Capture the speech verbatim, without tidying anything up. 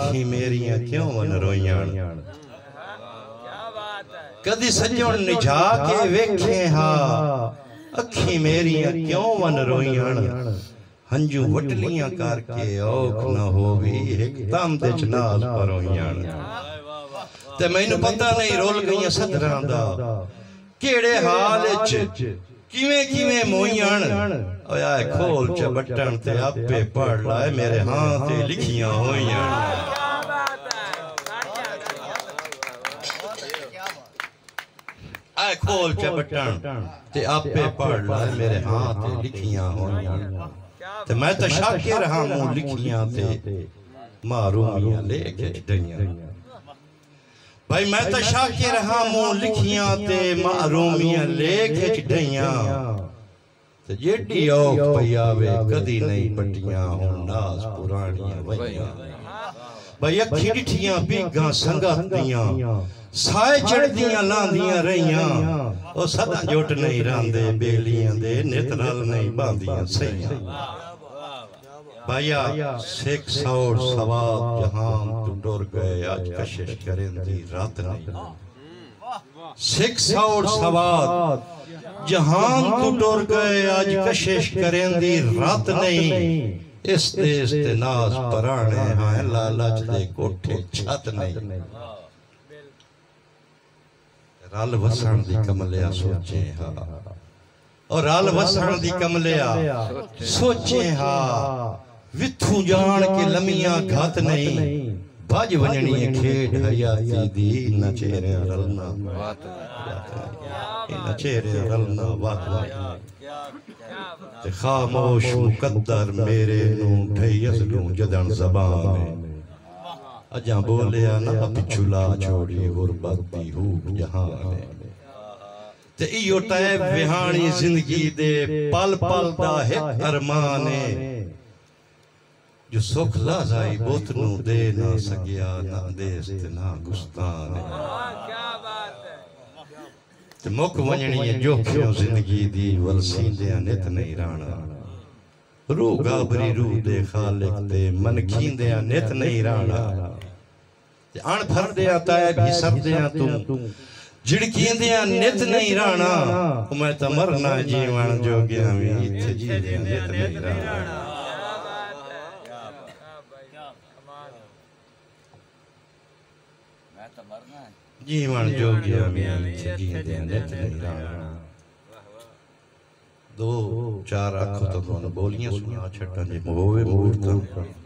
अखी मेरियां क्यों वन रोइयान कदी सजण निझा के वेखे हा अखी मेरियां क्यों वन रोइयान हंजू वटलियां करके औख न होवी एक तम दे नाज परोइयान ते मैनू पता नहीं रोल गईयां सदरां दा केड़े हाल च किवें किवें मोइयान ओया खोल च बटन ते आपे पढ़ लाए मेरे हां ते लिखियां होइयां आए खोल च बटन ते आपे पढ़ लाए मेरे हां ते लिखियां होइयां ते मैं तो शाकिर हां मुंह लिखियां ते मारूमियां लेके डइयां भाई मैं तो शाकिर हां मुंह लिखियां ते मारूमियां लेके डइयां ते जेडी औख पई आवे कदी नहीं पटियां हुन नाज पुरानियां वइयां भाई अखी डिठियां बीघां संगत दियां साए चढ़दियां लांदियां रहियां ओ सदा जुट नहीं रांदे बेलियां दे नित रल नहीं बांदियां सहियां भाइया सिख सौर सवाब जहान तू टुर गए आज कशिश करेंदी रात नहीं सिख सौर सवाब जहान तू टुर गए आज कशिश करेंदी रात नहीं इस देश ते नाज पराने हैं लालच दे कोठे छत नहीं रल वसण दी कमलिया सोचे हा और रल वसण दी कमलिया सोचे हा विथू जान के लमिया घात नहीं भज वजनी खेड हयाती दी न चेहरे रलना बात न चेहरे रलना बात ते खामोश मुकद्दर मेरे नू ठयस लू जदन ज़बान अजा बोलिया ना पिछुला छोड़ी गुरबत दी हूब जहान ते इयो तैब विहानी जिंदगी दे पल पल दा हिक अरमान जो सुख लाजाई बोत नू दे ना सकिया ना देस ते ना गुस्तान ते मुक वजनी जोखियों जिंदगी दी वलसींदे नित नहीं राणा रू गाबरी रू दे खालिक ते मन खींदे नित नहीं राणा ते अण फरदे तैब ही सबदे तुम झिड़कींदे नित नहीं राणा मैं तो मरना जीवन जोगिया भी इत्थे जीदे नित नहीं राणा जीवन जोगिया में जींदे नित नहीं राणा दो चार अख तो बोलियां सुना छटा जे मोवे मूर्त